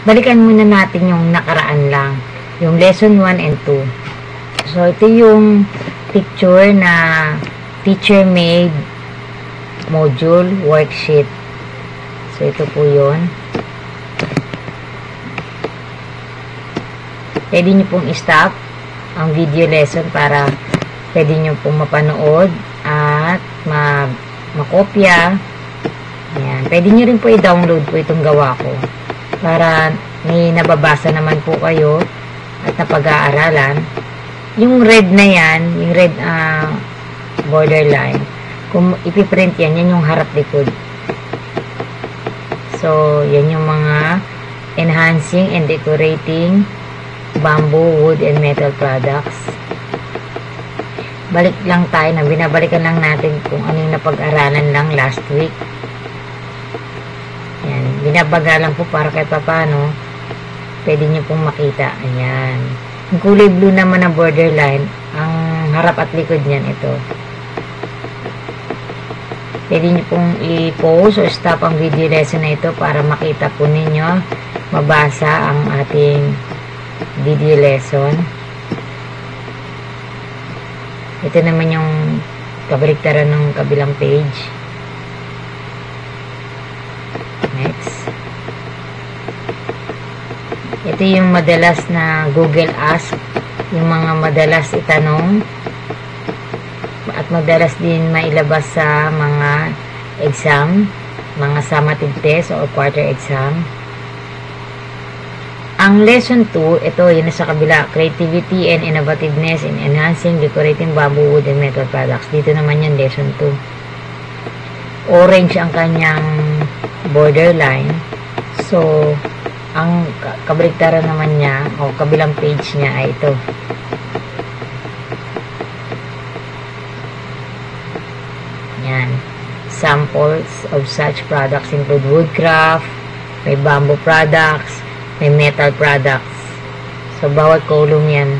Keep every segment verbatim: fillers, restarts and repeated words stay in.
balikan muna natin yung nakaraan lang. Yung lesson one and two. So, ito yung picture na teacher-made module worksheet. So, ito po yun. Pwede nyo pong i-stop ang video lesson para pwede nyo pong mapanood at ma makopya. Ayan. Pwede nyo rin po i-download po itong gawa ko para may nababasa naman po kayo at napag-aaralan. Yung red na yan, yung red uh, borderline, kung ipiprint yan, yan yung harap likod. So, yan yung mga enhancing and decorating bamboo, wood, and metal products. Balik lang tayo na binabalikan lang natin kung ano yung napag-aralan lang last week. Yan. Binabaga lang po para kahit papano pwede nyo pong makita. Ayan. Yung kulay blue naman na borderline, ang harap at likod niyan ito. Pwede nyo pong i-pause o stop ang video lesson na ito para makita po ninyo, mabasa ang ating video lesson. Ito naman yung kabaliktaran ng kabilang page. Next. Ito yung madalas na Google Ask, yung mga madalas itanong at madalas din mailabas sa mga exam, mga summative test o quarter exam. Ang lesson two, ito yun sa kabila, creativity and innovativeness in enhancing decorating bamboo, wood, and metal products. Dito naman yung lesson two. Orange ang kanyang borderline. So, ang kabaliktaran naman niya, o kabilang page niya ay ito. Yan. Samples of such products include woodcraft, may bamboo products, may metal products. So, bawat column yan.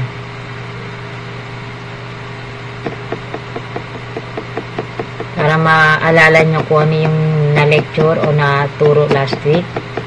Para maalala nyo kung ano yung na-lecture o na-turo last week.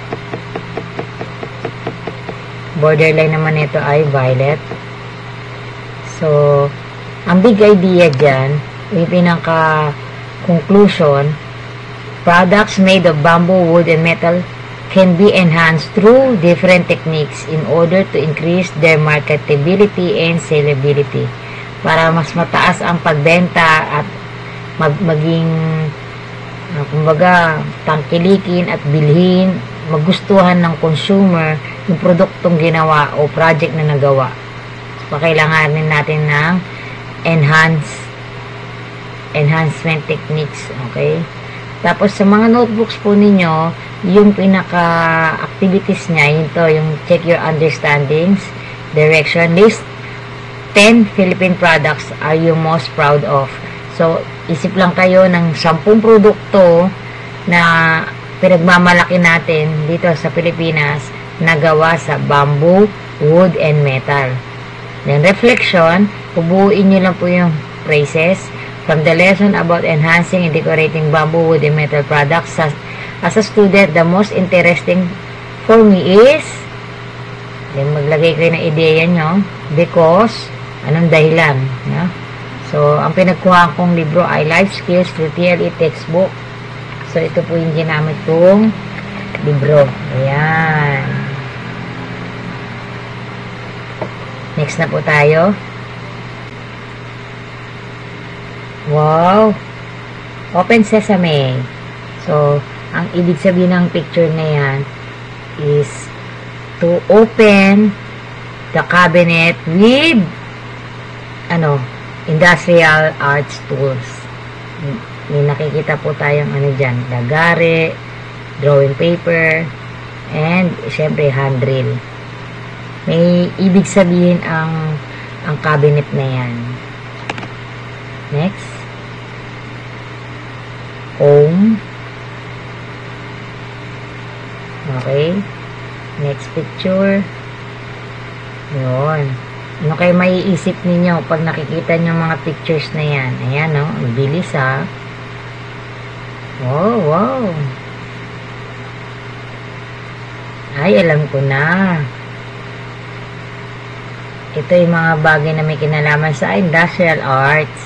Borderline naman ito ay violet. So, ang big idea dyan, yung pinaka-conclusion, products made of bamboo, wood, and metal can be enhanced through different techniques in order to increase their marketability and sellability. Para mas mataas ang pagbenta at mag maging uh, kumbaga tangkilikin at bilhin, magustuhan ng consumer yung produktong ginawa o project na nagawa. So, kailanganin natin ng enhance enhancement techniques, okay? Tapos, sa mga notebooks po ninyo, yung pinaka-activities niya, yun to, yung check your understandings, direction, list ten Philippine products are you most proud of. So, isip lang kayo ng sampung produkto na pinagmamalaki natin dito sa Pilipinas na gawa sa bamboo, wood, and metal. Then, reflection, ubuuin nyo lang po yung phrases from the lesson about enhancing and decorating bamboo, wood, and metal products. Sa As a student, the most interesting for me is, then maglagay kayo ng ideya nyo, because, anong dahilan? Yeah? So, ang pinagkuhaan kong libro ay Life Skills through T L E Textbook. So, ito po yung ginamit kong libro. Ayan. Next na po tayo. Wow! Open Sesame. So, ang ibig sabihin ng picture na yan is to open the cabinet with ano, industrial arts tools. May nakikita po tayong ano dyan, lagare, drawing paper, and syempre hand drill. May ibig sabihin ang ang cabinet na yan. Next. Home. Okay. Next picture. Yun. Ano kayo maiisip ninyo pag nakikita nyo mga pictures na yan? Ayan, no? Ang bilis, ha? Wow, wow. Ay, alam ko na. Ito yung mga bagay na may kinalaman sa industrial arts.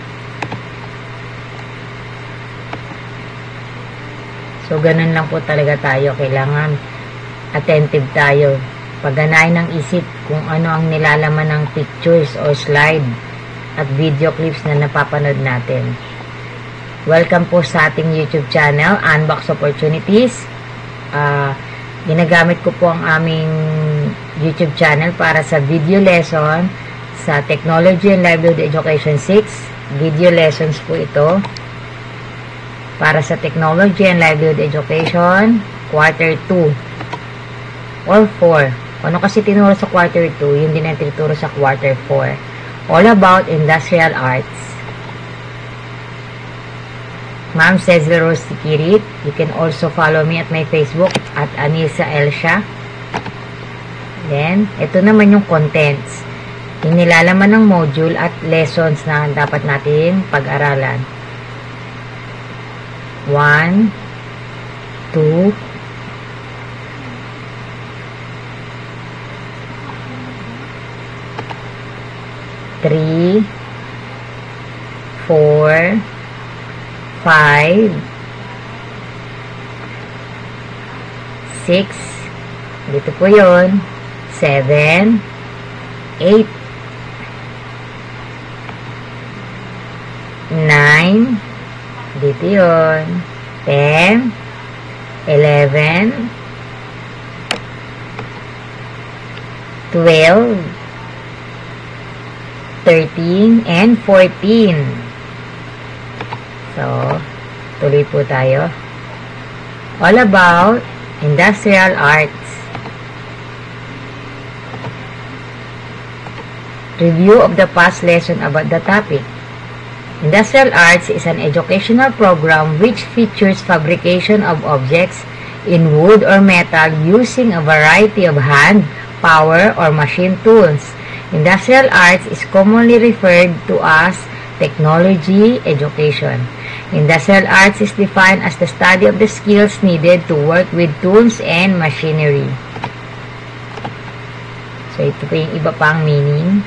So, ganun lang po talaga tayo. Kailangan attentive tayo. Pagganahin ng isip kung ano ang nilalaman ng pictures o slide at video clips na napapanood natin. Welcome po sa ating YouTube channel, Unbox Opportunities. Uh, ginagamit ko po ang aming YouTube channel para sa video lesson sa Technology and Livelihood Education six. Video lessons po ito para sa Technology and Livelihood Education Quarter two or four. Ano kasi tinuro sa Quarter two, yun din ang tinuturo sa Quarter four. All about industrial arts. Ma'am Cecil Rose Tikirit. You can also follow me at my Facebook at Anisa Elsha. Then, ito naman yung contents. Yung nilalaman ng module at lessons na dapat natin pag-aralan. One, two, three, four, five, six, dito po yun, seven, eight, nine, dito yun, ten, eleven, twelve, thirteen, and fourteen. So, tuloy po tayo. All about industrial arts. Review of the past lesson about the topic. Industrial arts is an educational program which features fabrication of objects in wood or metal using a variety of hand, power, or machine tools. Industrial arts is commonly referred to as technology education. Industrial arts is defined as the study of the skills needed to work with tools and machinery. So, ito po yung iba pang meaning.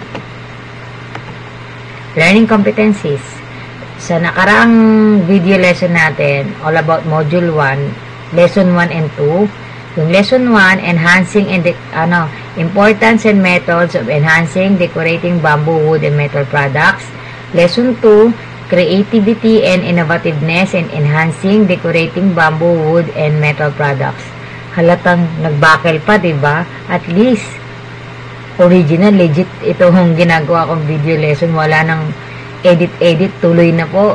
Learning competencies. Sa nakaraang video lesson natin, all about module one, lesson one and two, yung lesson one, enhancing and ano, importance and methods of enhancing, decorating bamboo, wood, and metal products. Lesson two, creativity and innovativeness in enhancing, decorating bamboo, wood, and metal products. Halatang nagbakel pa, diba? At least, original, legit itong ginagawa kong video lesson. Wala nang edit-edit, tuloy na po.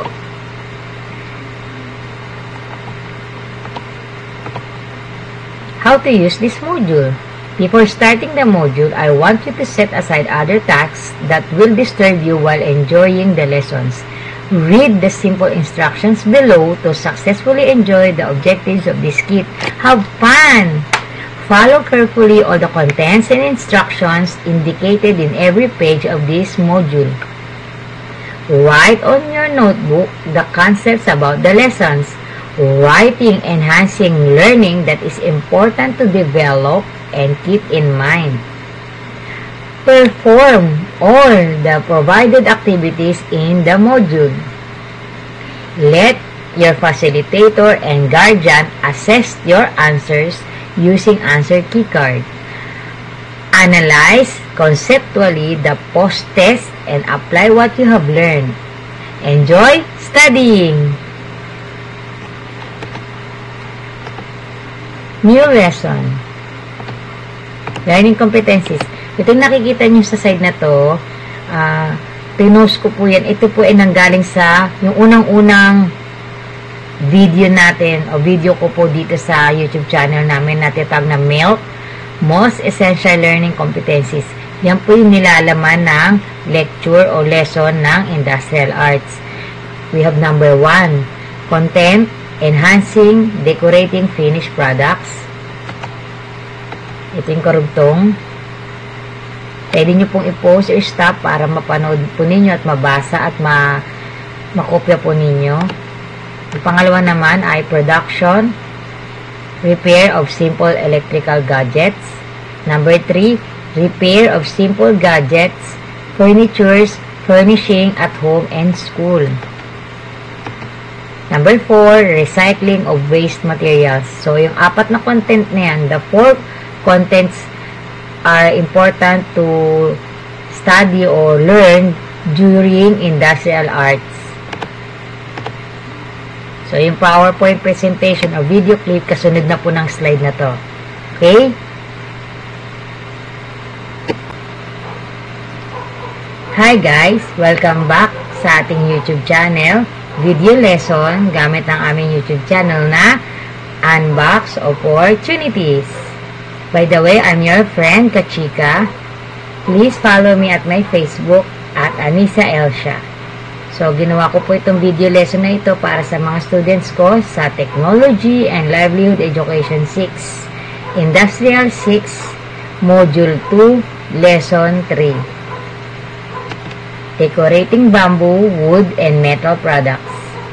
How to use this module. Before starting the module, I want you to set aside other tasks that will disturb you while enjoying the lessons. Read the simple instructions below to successfully enjoy the objectives of this kit. Have fun! Follow carefully all the contents and instructions indicated in every page of this module. Write on your notebook the concepts about the lessons. Writing enhancing learning that is important to develop and keep in mind. Perform all the provided activities in the module. Let your facilitator and guardian assess your answers using answer key card. Analyze conceptually the post-test and apply what you have learned. Enjoy studying! New lesson. Learning competencies. Ito yung nakikita nyo sa side na to. Uh, pinost ko po yan. Ito po ay nanggaling sa yung unang-unang video natin o video ko po dito sa YouTube channel namin na tinatawag na MELC, Most Essential Learning Competencies. Yan po yung nilalaman ng lecture o lesson ng Industrial Arts. We have number one, content, enhancing, decorating finished products. Ito yung karugtong. Pwede nyo pong i-pause or stop para mapanood po ninyo at mabasa at ma makopya po ninyo. Yung pangalawa naman ay production, repair of simple electrical gadgets. Number three, repair of simple gadgets, furnitures, furnishing at home and school. Number four, recycling of waste materials. So, yung apat na content na yan, the four contents are important to study or learn during industrial arts. So, yung PowerPoint presentation or video clip, kasunod na po ng slide na to. Okay? Hi guys! Welcome back sa ating YouTube channel. Video lesson gamit ang aming YouTube channel na Unbox Opportunities. By the way, I'm your friend, Kachika. Please follow me at my Facebook at Anissa Elsha. So, ginawa ko po itong video lesson na ito para sa mga students ko sa Technology and Livelihood Education six, Industrial six, Module two, Lesson three. Decorating bamboo, wood, and metal products.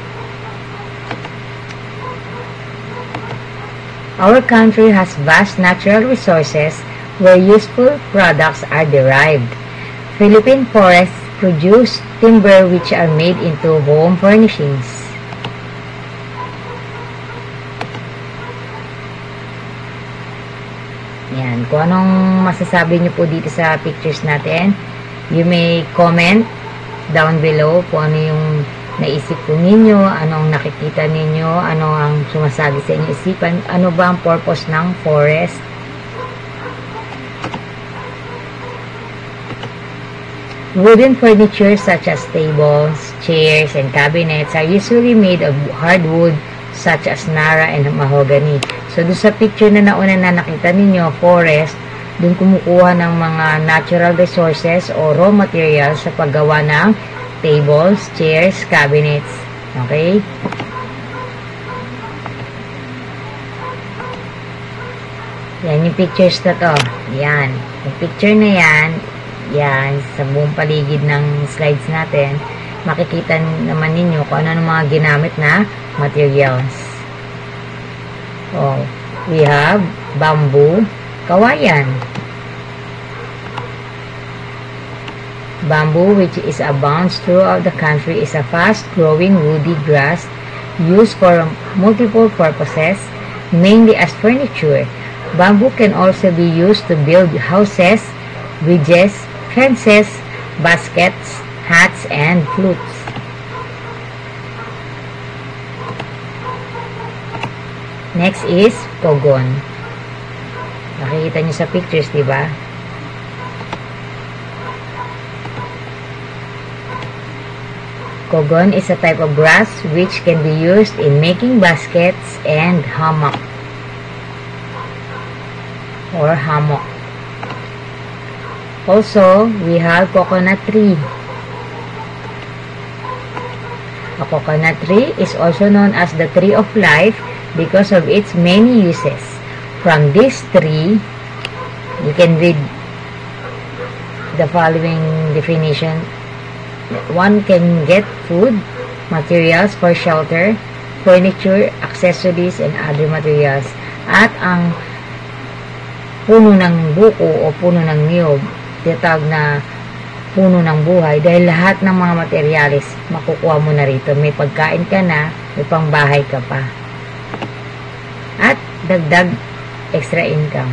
Our country has vast natural resources where useful products are derived. Philippine forests produce timber which are made into home furnishings. Yan. Kung anong masasabi niyo po dito sa pictures natin, you may comment down below kung ano yung naisip po ninyo, anong nakikita ninyo, ano ang sumasabi sa inyong isipan, ano ba ang purpose ng forest. Wooden furniture such as tables, chairs, and cabinets are usually made of hardwood such as nara and mahogany. So, doon sa picture na nauna na nakita ninyo, forest, doon kumukuha ng mga natural resources o raw materials sa paggawa ng tables, chairs, cabinets. Okay? Yan yung pictures na to. Yan. Yung picture na yan, yan, sa buong paligid ng slides natin, makikita naman ninyo kung ano ng mga ginamit na materials. Oh, we have bamboo, kawayan. Bamboo, which is abounds throughout the country, is a fast-growing woody grass used for multiple purposes, mainly as furniture. Bamboo can also be used to build houses, bridges, fences, baskets, hats, and flutes. Next is pogon. Nakikita nyo sa pictures, diba? Pogon is a type of grass which can be used in making baskets and hammock or hammock. Also, we have coconut tree. A coconut tree is also known as the tree of life because of its many uses. From this tree, you can read the following definition. One can get food, materials for shelter, furniture, accessories, and other materials. At ang puno ng buko o puno ng niyog, tinatawag na puno ng buhay dahil lahat ng mga materialis makukuha mo na rito. May pagkain ka na, may pangbahay ka pa. At dagdag extra income.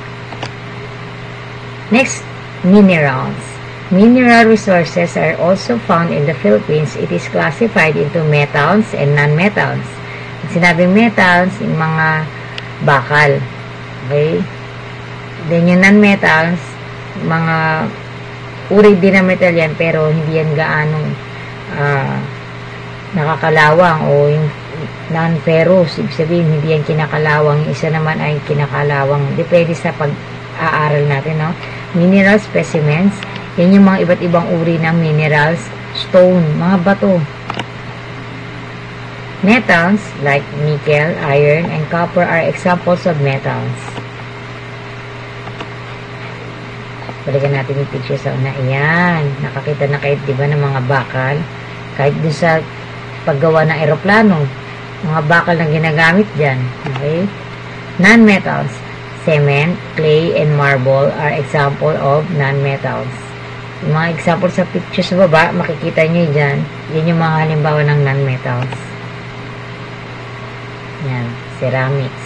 Next, minerals. Mineral resources are also found in the Philippines. It is classified into metals and non-metals. Sinabing metals, yung mga bakal. Okay? Then yung non-metals, mga uri din ng metal yan, pero hindi yan gaanong uh, nakakalawang o yung non-ferrous, ibig sabihin hindi yan kinakalawang, yung isa naman ay kinakalawang. Depende sa pag-aaral natin, no? Mineral specimens, yan yung mga iba't ibang uri ng minerals, stone, mga bato. Metals like nickel, iron, and copper are examples of metals. Balikan natin yung picture sa una. Ayan. Nakakita na kayo, diba, ng mga bakal. Kahit dun sa paggawa ng aeroplano, mga bakal na ginagamit dyan. Okay? Non-metals. Cement, clay, and marble are example of non-metals. Yung mga example sa picture sa baba, makikita nyo dyan. Yan yung mga halimbawa ng non-metals. Yan, ceramics.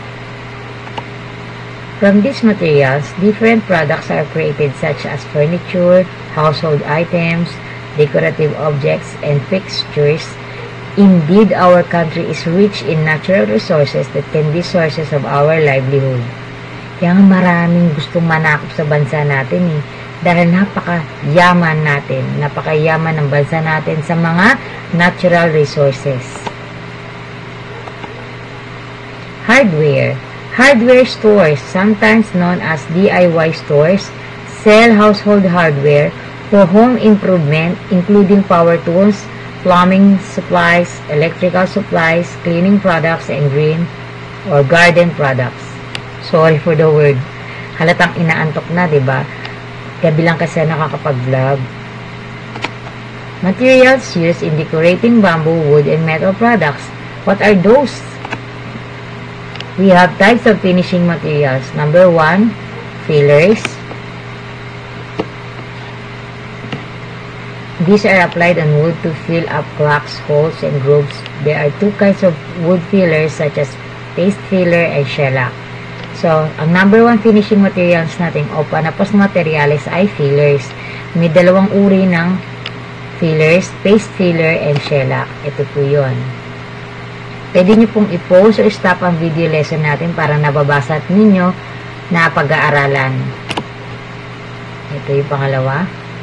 From these materials, different products are created such as furniture, household items, decorative objects, and fixtures. Indeed, our country is rich in natural resources that can be sources of our livelihood. Kaya maraming gustong manakop sa bansa natin eh. Dahil napaka-yaman natin, napaka-yaman ng bansa natin sa mga natural resources. Hardware. Hardware stores, sometimes known as D I Y stores, sell household hardware for home improvement, including power tools, plumbing supplies, electrical supplies, cleaning products, and green or garden products. Sorry for the word. Halatang inaantok na, diba? Gabi lang kasi nakakapag-vlog. Materials used in decorating bamboo, wood, and metal products. What are those? We have types of finishing materials. Number one, fillers. These are applied on wood to fill up cracks, holes, and grooves. There are two kinds of wood fillers such as paste filler and shellac. So, ang number one finishing materials natin o panapos na materials ay fillers. May dalawang uri ng fillers, paste filler and shellac. Ito po yun. Pwede nyo pong i-pause o stop ang video lesson natin para nababasa ninyo na pag-aaralan. Ito yung pangalawa.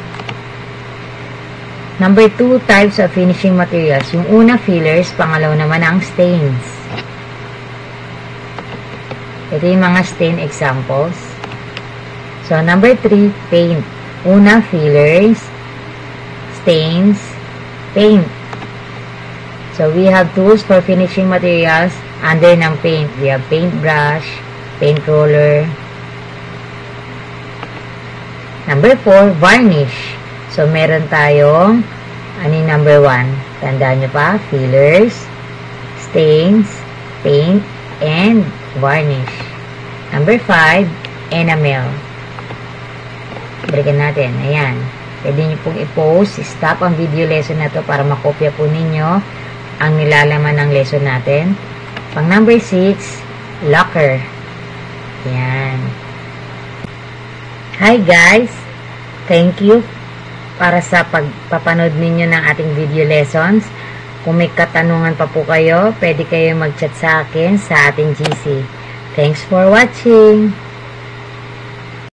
Number two, types of finishing materials. Yung una, fillers. Pangalawa naman ang stains. Ito yung mga stain examples. So, number three, paint. Una, fillers, stains, paint. So, we have tools for finishing materials under ng paint. We have paintbrush, paint roller. Number four, varnish. So, meron tayong, ano yung number one? Tandaan nyo pa, fillers, stains, paint, and varnish. Number five, enamel. Balikan natin. Ayan. Pwede nyo pong i-pause, stop ang video lesson na to para makopya po ninyo ang nilalaman ng lesson natin. Pang number six, lacquer. Ayan. Hi guys! Thank you para sa pagpapanood ninyo ng ating video lessons. Kung may katanungan pa po kayo, pwede kayo mag-chat sa akin sa ating G C. Thanks for watching!